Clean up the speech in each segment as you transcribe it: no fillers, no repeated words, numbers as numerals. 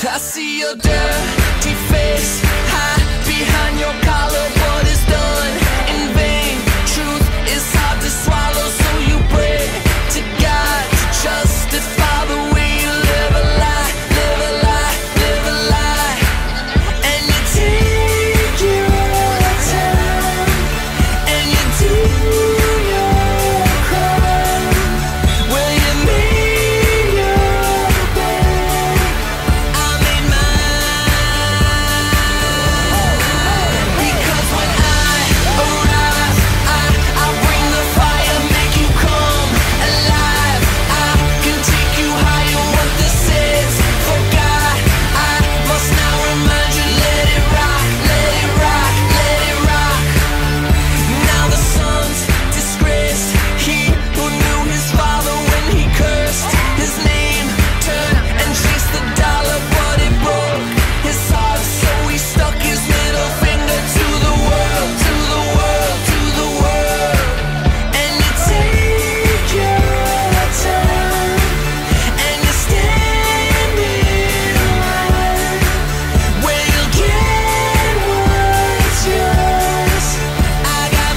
I see your dirty face hide behind your collar. What is done in vain? Truth is hard to swallow, so you pray to God to justify the way you live a lie, live a lie, live a lie. And you take your time and you do your crime. Well, you made your bed, I made mine. Because when I arrive, I bring the fire, make you come alive. I can take you higher. What this is for God, I must now remind you. Let it rock, let it rock, let it rock. Now the son's disgraced, he who knew his father when he cursed his name, turned and chased the dollar, but it broke his heart, so he stuck his middle finger to the world, to the world, to the world. And you take your time and you stand in line where you'll get what's yours. I got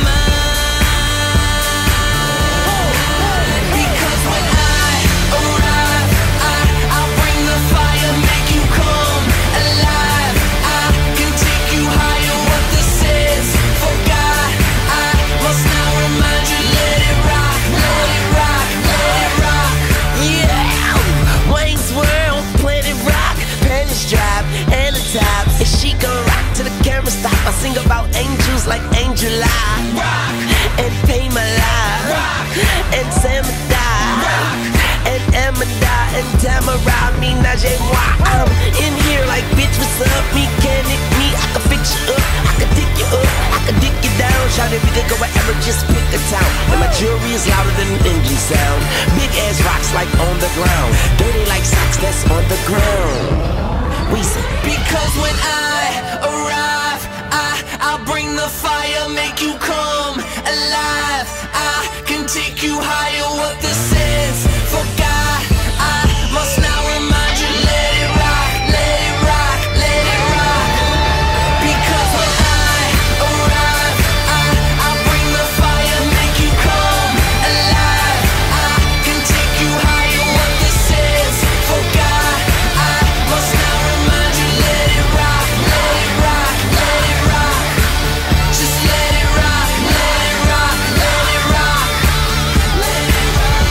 mine. Because when I arrive, I bring the fire, make you come alive. I can take you higher. What this is for God, I must now remind you. Let it rock, let it rock, let it rock. Yeah, Wayne's World, Planet Rock, panties drop and the top, and she gon' rock till the camera stop. I sing about angels like Angel Eye, rock, and Pay My Life, rock, and Sam and Amanda and Tamara, me Najee Moi. I'm in here like, bitch, what's up? Mechanic, me, I can fix you up, I can dig you up, I can dig you down. Shout it, we could go wherever, just pick a town. And my jewelry is louder than an engine sound. Big ass rocks like on the ground, dirty like socks that's on the ground. We say, because when I arrive, I bring the fire, make you come alive. I can take you higher. What this is for God, I must now remind you. Let it rock, let it rock, let it rock. Because when I arrive, I bring the fire, make you come alive. I can take you higher. What this is for God, I must now remind you. Let it rock, let it rock, let it rock. Just let it rock, let it rock, let it rock. Let it rock,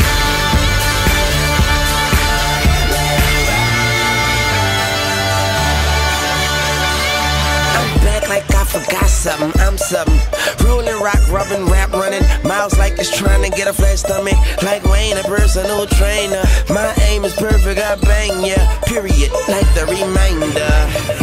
let it rock. I'm back like I forgot something, I'm something. Rolling, rock, rubbing, rap, running. Miles like it's trying to get a flat stomach. Like Wayne, a personal trainer. My aim is perfect, I bang ya. Period, like the reminder.